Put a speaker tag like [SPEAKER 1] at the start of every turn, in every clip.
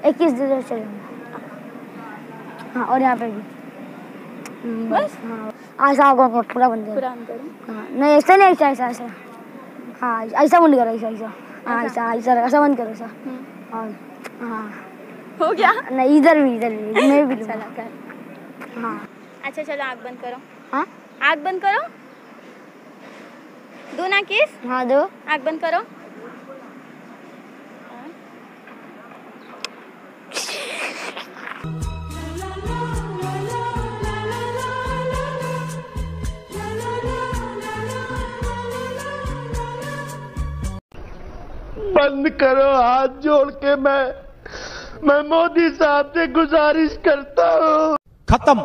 [SPEAKER 1] 21 दे दो चलेंगे। हाँ और यहाँ पे भी बस। हाँ ऐसा होगा पूरा बंद करो। हाँ नहीं ऐसा नहीं, ऐसा ऐसा ऐसा। हाँ ऐसा बंद करो, ऐसा ऐसा। हाँ ऐसा ऐसा ऐसा बंद करो ऐसा। और हाँ
[SPEAKER 2] हो गया।
[SPEAKER 1] नहीं इधर भी मैं भी
[SPEAKER 2] चला कर।
[SPEAKER 1] हाँ
[SPEAKER 2] अच्छा चलो आँख बंद करो।
[SPEAKER 1] हाँ
[SPEAKER 2] आँख बंद करो। दो ना किस।
[SPEAKER 1] हाँ दो।
[SPEAKER 2] आँख बंद करो।
[SPEAKER 3] बंद करो, हाथ जोड़ के मैं मोदी साहब से गुजारिश करता हूँ।
[SPEAKER 4] खत्म,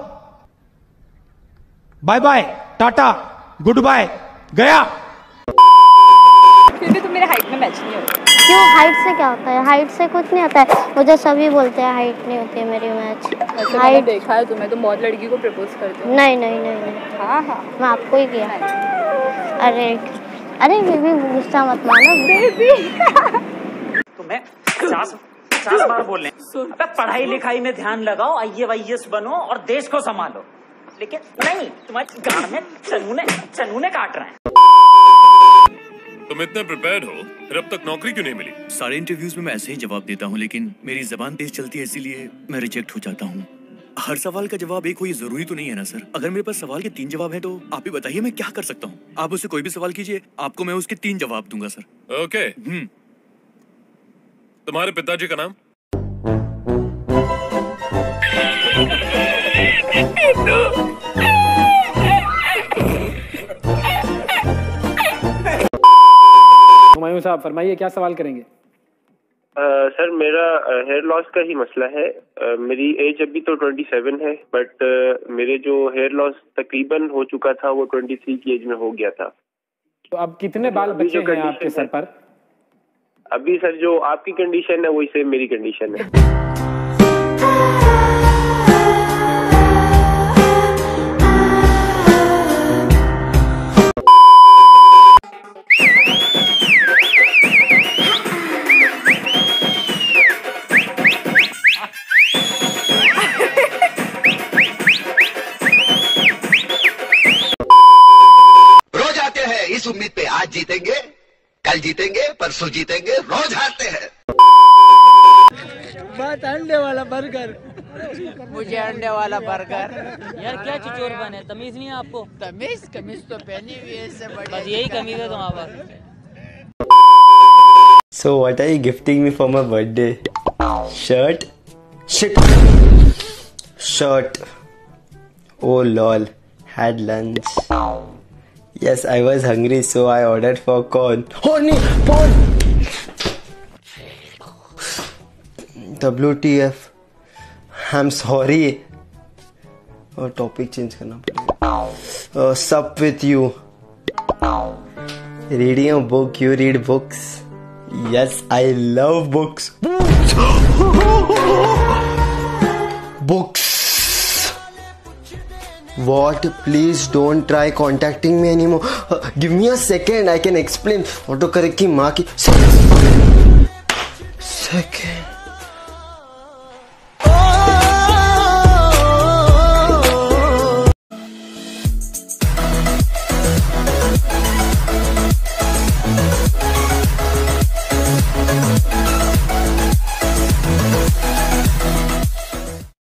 [SPEAKER 4] bye bye, tata, goodbye, गया।
[SPEAKER 2] फिर भी तुम मेरे हाइट में मैच नहीं होते।
[SPEAKER 1] क्यों, हाइट से क्या होता है? हाइट से कुछ नहीं होता है, मुझे सभी बोलते हैं हाइट नहीं होती है मेरी मैच।
[SPEAKER 2] वैसे मैंने देखा है तुम्हें, तुम बहुत लड़की को प्रपोज करते हो।
[SPEAKER 1] नहीं नहीं नहीं नहीं।
[SPEAKER 2] हाँ हाँ
[SPEAKER 1] मैं आपको ही किया। अरे अरे बेबी गुस्सा मत मानो बेबी।
[SPEAKER 5] तुम्हें 50 बार बोल रहे हैं अबे पढ़ाई लिखाई में ध्यान लगाओ, IAS बनो और देश को संभालो, लेकिन नहीं, तुम्हारे गांड में चनूने काट रहे हैं।
[SPEAKER 6] तुम इतने प्रिपेयर्ड हो, फिर अब तक नौकरी क्यों नहीं मिली?
[SPEAKER 7] सारे इंटरव्यूज में मैं ऐसे ही जवाब देता हूँ, लेकिन मेरी जबान तेज चलती है, इसीलिए मैं रिजेक्ट हो जाता हूँ। हर सवाल का जवाब एक हो ये जरूरी तो नहीं है ना सर। अगर मेरे पास सवाल के 3 जवाब हैं तो आप ही बताइए मैं क्या कर सकता हूँ। आप मुझसे कोई भी सवाल कीजिए, आपको मैं उसके 3 जवाब दूंगा सर।
[SPEAKER 6] ओके। तुम्हारे पिताजी का नाम?
[SPEAKER 8] हुमायूं साहब फरमाइए, क्या सवाल करेंगे?
[SPEAKER 3] सर मेरा हेयर लॉस का ही मसला है। मेरी एज अभी तो 27 है, बट मेरे जो हेयर लॉस तकरीबन हो चुका था वो 23 की एज में हो गया था।
[SPEAKER 8] तो अब कितने बाल बचे हैं आपके सर पर?
[SPEAKER 3] अभी सर जो आपकी कंडीशन है वही सेम मेरी कंडीशन है।
[SPEAKER 9] रोज आते हैं इस उम्मीद पे आज जीतेंगे, कल जीतेंगे, परसों जीतेंगे, रोज हारते हैं।
[SPEAKER 10] बात अंडे वाला बर्गर।
[SPEAKER 11] मुझे अंडे वाला बर्गर।
[SPEAKER 12] यार क्या चिचोर बने, तमीज नहीं है आपको?
[SPEAKER 11] कमीज तो पहनी हुई है, इससे बढ़िया
[SPEAKER 12] बस यही कमीज है तुम्हारे पास।
[SPEAKER 13] So what are you gifting me for my birthday? Shirt? Shit. Shirt. Oh lol. Had lunch. Yes, I was hungry, so I ordered for corn. Oh no, corn. WTF? I'm sorry. और topic change करना पड़ेगा। Sup with you? Reading a book. You read books? Yes, I love books. Books. What? Please don't try contacting me anymore. Give me a second. I can explain. Autocorrect की माँ की second.